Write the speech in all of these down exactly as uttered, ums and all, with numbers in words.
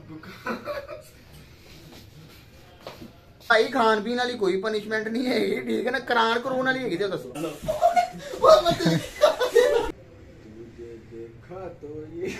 भाई खान पीन वाली कोई पनिशमेंट नहीं है, ठीक है ना, करान करून वाली है। दसो देखा तो ये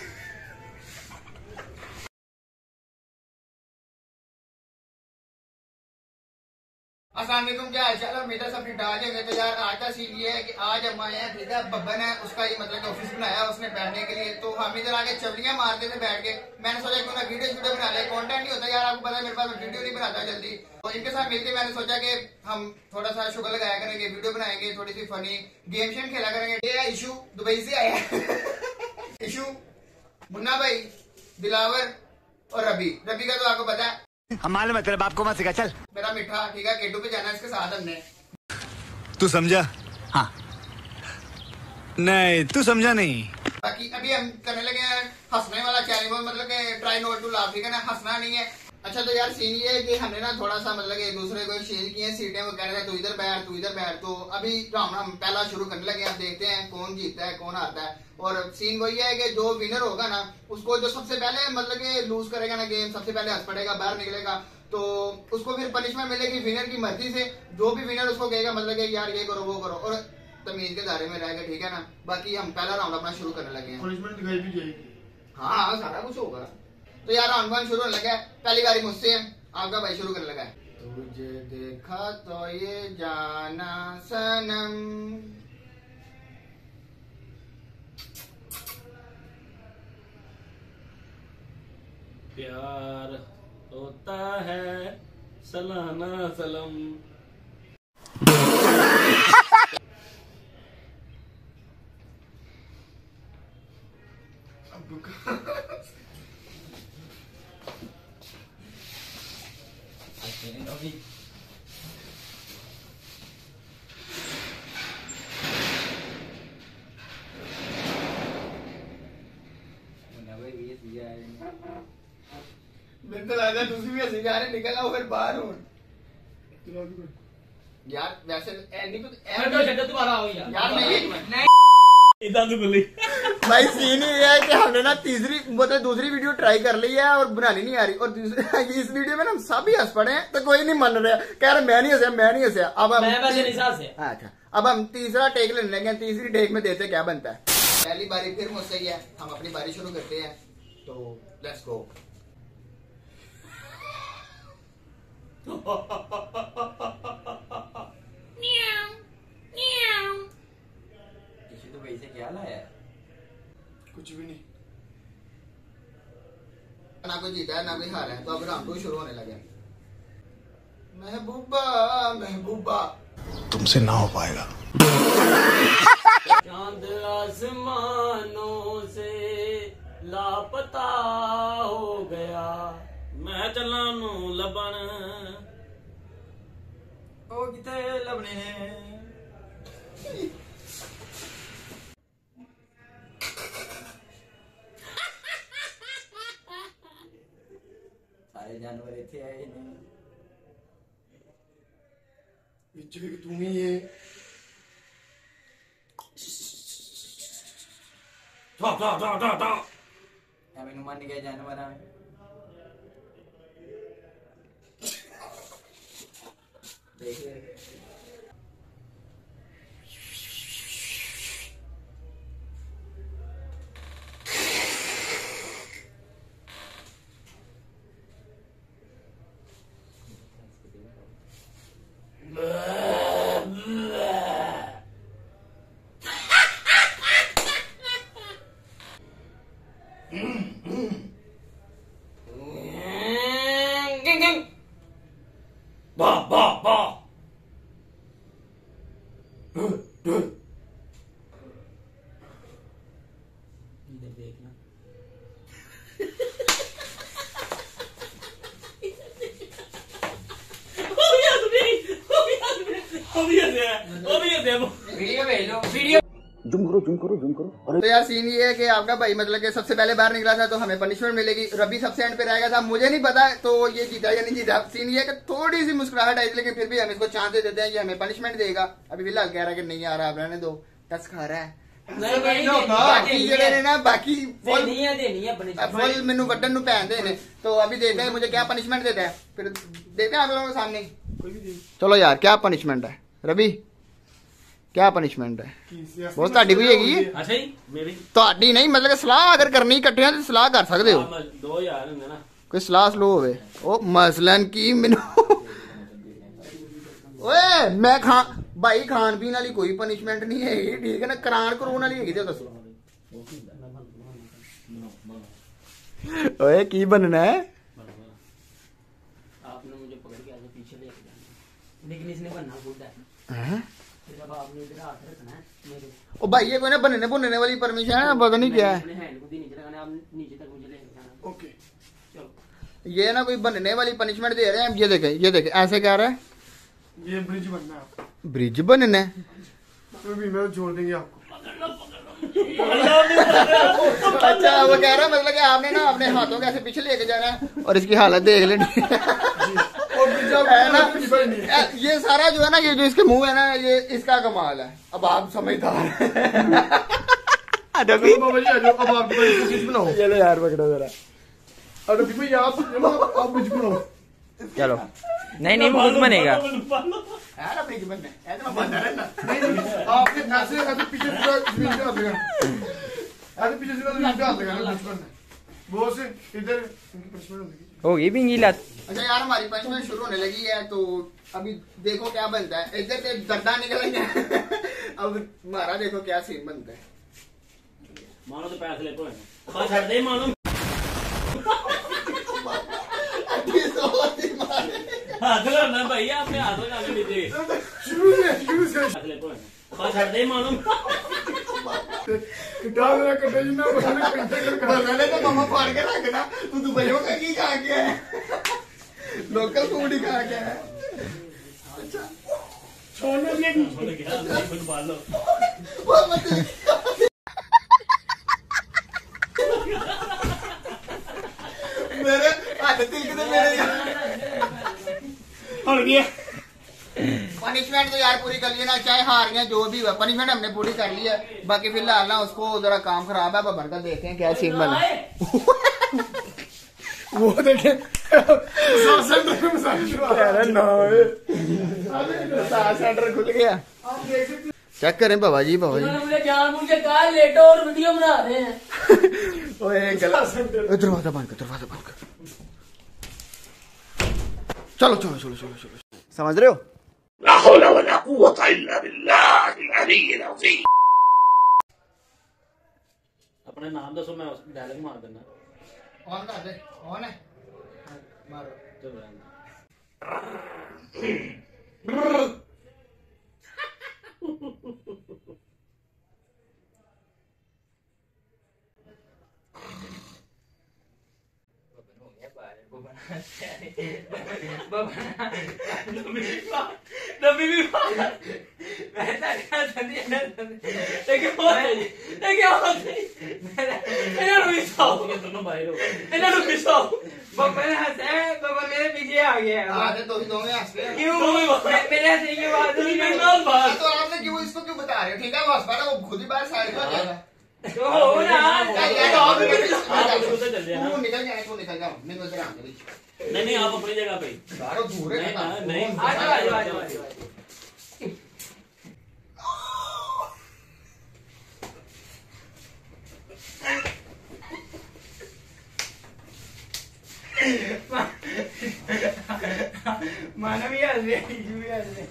अस्सलाम वालेकुम, क्या हाल चाल है? मेरा सब ठीक ठाक है। तो यार आज का सीन ये है कि आज हम आए हैं, ठीक है, बब्बन है उसका ये मतलब ऑफिस बनाया उसने बैठने के लिए, तो हम इधर आके चवलियां मारते थे बैठ के। मैंने सोचा क्यों ना वीडियो वीडियो बना ले, कंटेंट नहीं होता यार, आपको पता है मेरे पास वीडियो नहीं बनाता जल्दी। और इनके साथ मिलकर मैंने सोचा कि हम थोड़ा सा शुगर लगाया करेंगे, वीडियो बनाएंगे, थोड़ी सी फनी गेम शेम खेला करेंगे। ये है इशू, दुबई से आया इशू, मुन्ना भाई, दिलावर और रबी। रबी का तो आपको पता है, हमारे मतलब आपको मत सिखा, चल मेरा मिठा, ठीक है, केटू पे जाना है इसके साथ हमने। तू समझा? हाँ नहीं तू समझा नहीं। बाकी अभी हम करने लगे हैं हंसने वाला चैलेंज, मतलब कि ट्राई नॉट टू लाफ, ठीक है ना, हंसना नहीं है। अच्छा तो यार सीन ये है कि हमने ना थोड़ा सा मतलब एक दूसरे को चेंज किए सीटें, वो कह रहे थे तू इधर बैठ तू इधर बैठ। तो अभी राउंड हम पहला शुरू करने लगे, अब देखते हैं कौन जीतता है कौन हारता है। और सीन वही है कि जो विनर होगा ना, उसको जो सबसे पहले मतलब कि लूज करेगा ना गेम, सबसे पहले हंस पड़ेगा, बाहर निकलेगा, तो उसको फिर पनिशमेंट मिलेगी विनर की मर्जी से। जो भी विनर उसको कहेगा मतलब कि यार ये करो वो करो, और तमीज के दायरे में रहेगा, ठीक है ना। बाकी हम पहला राउंड अपना शुरू करने लगे हैं। पनिशमेंट दिखाई भी जाएगी। हाँ हाँ सारा कुछ होगा। तो यार राउंड वन शुरू होने लगा है, पहली बारी मुझसे है, आपका भाई शुरू करने लगा है। तुझे देखा तो ये जाना सनम, प्यार होता है सलाना सलम। मेरे को लगा दूसरी भी हंसी जा रही, निकल आओ फिर बाहर हो यार। वैसे नहीं कुछ तुम्हारा हो यार, यार नहीं इधर तो बोली भाई सीन ये है कि हमने ना तीसरी मतलब दूसरी वीडियो ट्राई कर ली है और बनानी नहीं आ रही, और इस वीडियो में ना हम सब ही हंस पड़े हैं, तो कोई नहीं मान रहा, कह रहे मैं नहीं हंसा मैं नहीं हंसा। अब हम अच्छा अब हम तीसरा टेक लेने लगे, तीसरी टेक में देते क्या बनता है। पहली बारी फिर मुझसे ही है, हम अपनी बारी शुरू करते हैं, तो लेट्स गो। तो वैसे क्या लाया? कुछ भी नहीं, ना कोई जीता है ना कोई हारा है, तो अब राउंड टू शुरू होने लगे। महबूबा महबूबा तुमसे ना हो पाएगा। चांद आसमानों से लापता हो गया, मैं चला नू लबन ओ किते लबने हैं। सारे जानवर इतने आए नहीं, तुम ही है। मैनू मन गया जानवर देख वाह वाह वाह। इधर देखना। वीडियो भेज लो, वीडियो जूम करो जूम करो जूम करो। तो यार सीन ये है कि आपका भाई मतलब कि सबसे पहले बाहर निकला था, तो हमें पनिशमेंट मिलेगी। रबी सबसे एंड पे रहेगा था, मुझे नहीं पता तो ये जीता या नहीं जीता। सीन ये है कि थोड़ी सी मुस्कुराहट आई, लेकिन फिर भी हम इसको चांस दे देते हैं कि हमें पनिशमेंट देगा। अभी फिलहाल कह रहा है कि नहीं आ रहा, रहने दो, टच खा रहा है ਨਹੀਂ ਨਹੀਂ बाकी जेड़े ने ना बाकी फुल देनी है देनी है अपनी फुल मेनू वड्डन नु पहन दे ने तो अभी देखते हैं मुझे क्या पनिशमेंट देता है फिर देखते हैं आप लोगों के सामने चलो यार क्या पनिशमेंट है रवि क्या पनिशमेंट है बहुत ਤੁਹਾਡੀ ਵੀ ਹੈਗੀ ਹੈ ਅੱਛਾ ਜੀ ਮੇਰੀ ਤੁਹਾਡੀ ਨਹੀਂ ਮਤਲਬ ਕਿ ਸਲਾਹ ਅਗਰ ਕਰਨੀ ਇਕੱਠਿਆਂ ਤੇ ਸਲਾਹ ਕਰ ਸਕਦੇ ਹੋ ਦੋ ਹਜ਼ਾਰ ਹੁੰਦੇ ਨਾ ਕੋਈ ਸਲਾਹ ਸਲੋ ਹੋਵੇ ਉਹ ਮਸਲਨ ਕੀ ਮੈਨੂੰ ਓਏ ਮੈਂ ਖਾਂ ਭਾਈ ਖਾਣ ਪੀਣ ਵਾਲੀ ਕੋਈ ਪਨਿਸ਼ਮੈਂਟ ਨਹੀਂ ਹੈਗੀ ਠੀਕ ਹੈ ਨਾ ਕਰਾਨ ਕਰੂਨ ਵਾਲੀ ਹੈਗੀ ਤੇ ਦੱਸੋ ਓਏ ਕੀ ਬਣਨਾ ਹੈ आपने मुझे पकड़ के आगे पीछे लेके जाना लेकिन इसने बनना खुद है हैं जब आपने इधर हाथ रखना है मेरे ओ भाई ये कोई ना बनने बनने वाली परमिशन है पता नहीं क्या है अपने हैंड को नीचे लगाना आप नीचे तक मुझे लेके जाना ओके चलो ये ना कोई बनने वाली पनिशमेंट दे रहे हैं ये देखे ये देखे ऐसे कह रहा है ये ब्रिज बनना है आपको ब्रिज बनना है तो भी मैं जोड़ देंगे आपको अच्छा वो कह रहा है मतलब कि आपने ना अपने हाथों के ऐसे पीछे लेके जाना है और इसकी हालत देख लेनी और ब्रिज है ना नहीं है ये सारा जो है ना ये जो इसके मुंह है ना ये इसका कमाल है अब आप समझदार चलो बाबा जी आ जाओ अब आप ब्रिज बनाओ चलो यार पकड़ो जरा और अभी भाई आप आप ब्रिज बनाओ चलो नहीं नहीं वो खुद बनेगा यार अब ब्रिज बनना है ऐसे मैं बनना रहना नहीं आपके ऐसे ऐसे पीछे पूरा जमीन पे हाथ लगा ऐसे पीछे से जमीन पे हाथ लगा ब्रिज बनना है वो से इधर इनकी पनिशमेंट होगी होगी पिंगी लत अच्छा यार हमारी पनिशमेंट शुरू होने लगी है तो अभी देखो क्या बनता है इधर से दर्दा निकलेंगे अब हमारा देखो क्या सीन बनता है मानो तो पैसे ले तो है छड़ दे मानो हाथ लगाना भाई आपने हाथ लगाना नीचे शुरू से शुरू से पैसे ले तो है छड़ दे मानो डाल रहा कटे जी ना बने कंटे कर बनाने तो मामा फाड़ के रखना तू दुबई का की खा गया है लोकल फूड ही खा गया है छोड़ने लगी छोड़ के हाथ फुटबॉल लो वो मत मेरे हाथ तिल के मेरे हट गया पनिशमेंट तो यार पूरी कर ली ना चाहे हार गए जो भी हुआ पनिशमेंट हमने पूरी कर ली है बाकी फिलहाल ना उसको जरा काम खराब है बनकर देखते हैं क्या सीन बना वो देखे सेंटर में मसाज ना सेंटर खुल गया आप देख सकते चेक करें बाबा जी बाबा जी मुझे जान मुझे कहा लेटो और वीडियो बना रहे हैं ओए गलत दरवाजा बंद कर दरवाजा बंद कर चलो चलो चलो चलो चलो समझ रहे हो لا حول ولا قوة إلا بالله العلي العظيم अपने नाम दसो मैं उस डायलॉग मार देना ऑन कर दे ऑन है मारो चल रहा नबी भी मैं क्या संदी लेकिन वो लेकिन वो इन्हें रुइसो ये दोनों बाहर हो इन्हें रुइसो बाबा ने हंसे बाबा मेरे पीछे आ गया आधे तो ही दोनों हंस रहे हैं क्यों मेरे हंसने की बात नहीं मैं नाल बात तो आपने क्यों इसको क्यों बता रहे हो ठीक है वो हंस पा रहा वो खुद ही बाहर साइड में हो जाएगा तो हो ना आप खुद से चल जाना तू निकल जाए तू निकल जा मैं इधर आऊंगा बीच नहीं नहीं आप अपनी जगह पे सारो दूर है नहीं नहीं आ जाओ आ जाओ आ जाओ मानवीय हंसे भी हंसे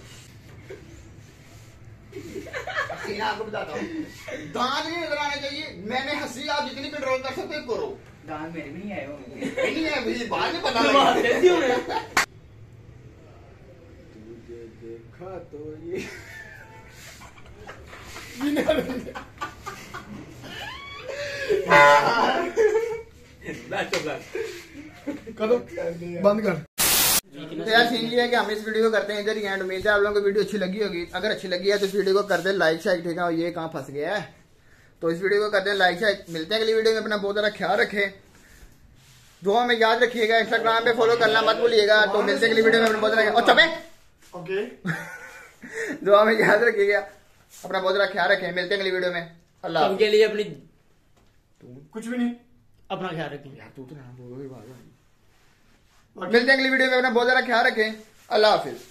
सीना आपको बताता हूँ दांत नहीं नजर आने चाहिए मैंने हंसी आप जितनी कंट्रोल कर सकते हो करो दांत मेरे भी नहीं आए होंगे नहीं है मुझे बाद में पता बात लगा कैसी हो रही तुझे देखा तो ये करो बंद कर तो यार सीन ये है कि हम इस वीडियो को करते हैं इधर ही एंड उम्मीद है आप लोगों को वीडियो अच्छी लगी होगी अगर अच्छी लगी है तो इस वीडियो को कर दे लाइक शाइक ठीक है और ये कहाँ फंस गया है तो इस वीडियो को कर दे लाइक शाइक मिलते हैं अगली वीडियो में अपना बहुत ज्यादा ख्याल रखें दुआ में याद रखिएगा इंस्टाग्राम पे फॉलो करना मत भूलिएगा तो मिलते हैं अगली वीडियो में अपना बहुत ज्यादा और चपे ओके दुआ में याद रखिएगा अपना बहुत ज्यादा ख्याल रखें मिलते हैं अगली वीडियो में अल्लाह सबके लिए अपनी कुछ भी नहीं अपना ख्याल रखें यार तू तो ना बोलो ये बात है। मिलते हैं अगली वीडियो में, अपना बहुत ज्यादा ख्याल रखें। अल्लाह हाफिज।